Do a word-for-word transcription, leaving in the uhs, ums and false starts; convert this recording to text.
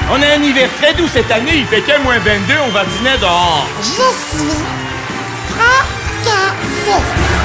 On a un hiver très doux cette année, il fait que moins vingt-deux, on va dîner dehors. Je suis fracassée.